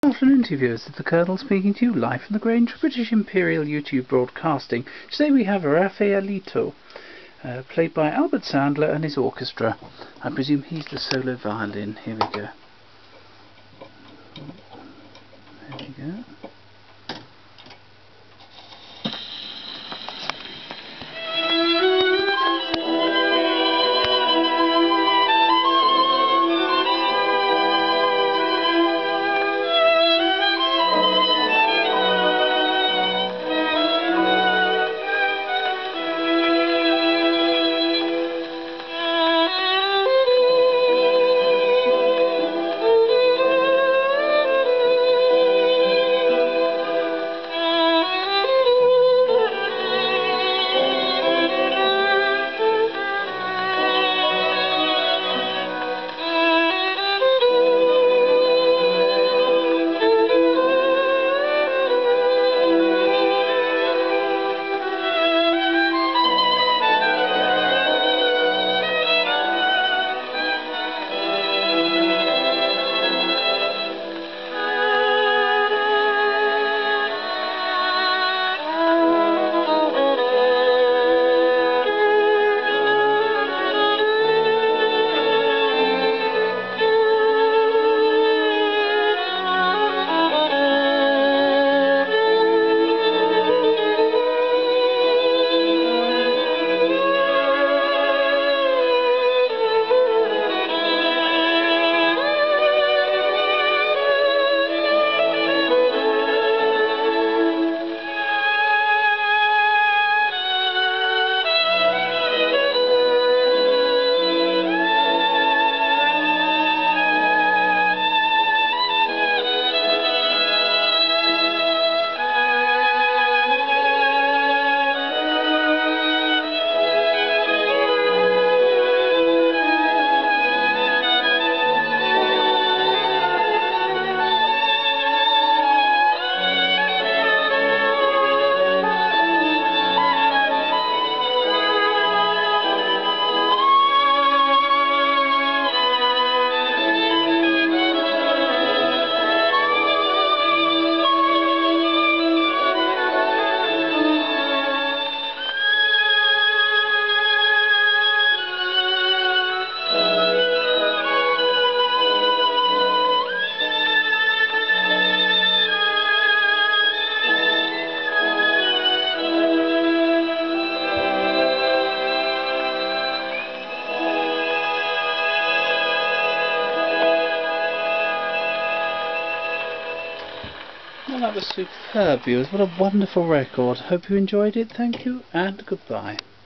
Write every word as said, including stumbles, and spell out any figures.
Afternoon to you viewers, it's the Colonel speaking to you live from the Grange for British Imperial YouTube Broadcasting. Today we have Raphaellito, uh, played by Albert Sandler and his orchestra. I presume he's the solo violin. Here we go. There we go. Well, that was superb, viewers. What a wonderful record. Hope you enjoyed it. Thank you and goodbye.